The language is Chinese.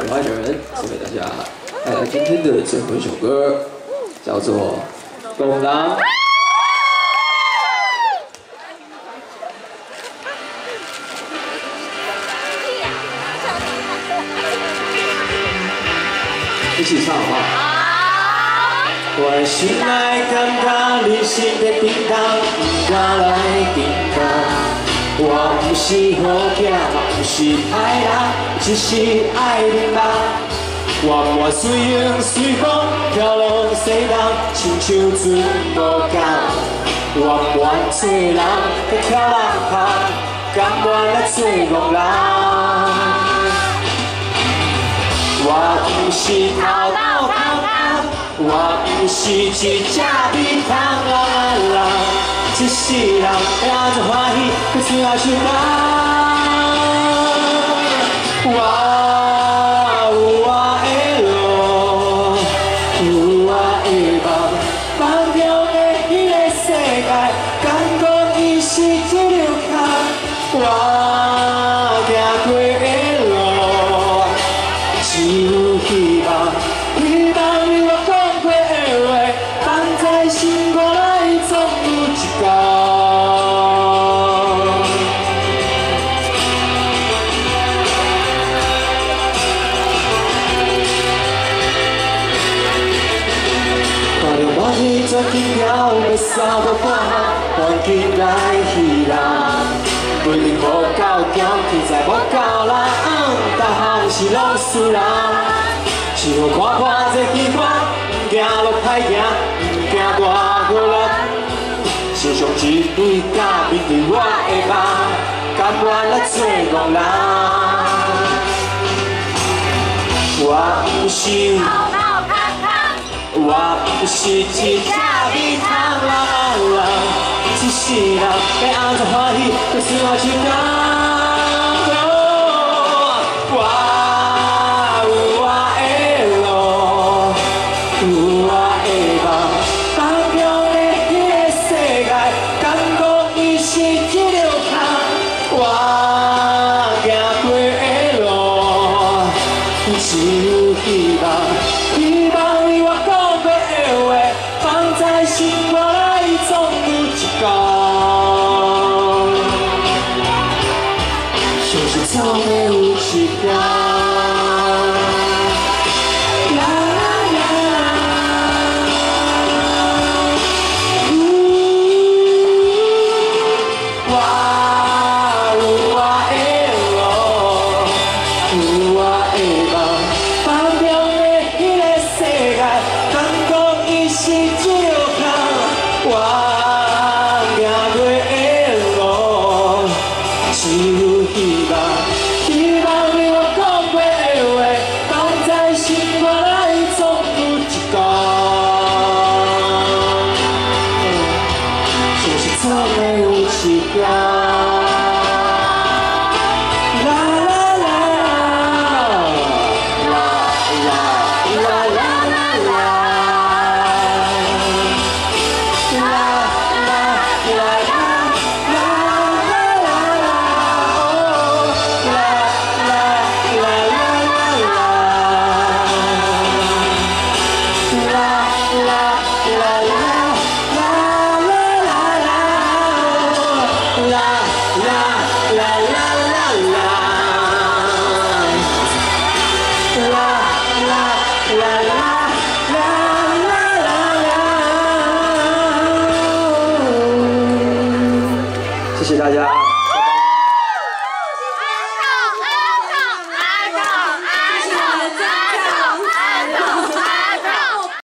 可爱的人送给大家，带来今天的最后一首歌，叫做《公狼》。一起唱好不好？我心内感觉你是在顶头，不敢来顶头。 我不是好囝，不是歹人，只是爱你吧。我我随风随风飘浪西东，亲像船无够。我愿做人，在跳浪头，甘愿来做憨人。我不是头头头头，我不是一只蜜糖啦啦。 一世人会安怎欢喜，搁出来唱歌。我有我的路，有我的梦，梦中的迄个世界，敢讲伊是一条空。我行过的路，只有希望，希望你我讲过的话，放在心肝内，总有一天。 做紧条要三不半，赶紧来戏人。不一定无够强，天才无够人，大项是拢输人。只好看看这戏馆，不惊落歹行，不惊大好人。心上一对假面对我的梦，甘愿来做憨人。我不是。 我不是一只蜜糖啦啦，一世人要安怎欢喜，就算我唱歌。我有我的路，有我的梦，梦中的迄个世界，敢讲伊是一条空。我行过的路，只有希望，希望你我。 在心肝内，总有一天，相信总会有一天。我有我的路，有我的梦，梦中的迄个世界，敢讲伊是。 我行过的路，只有希望，希望你我讲过的话，放在心肝内，总有一天，相信总会有一天。 谢谢大家。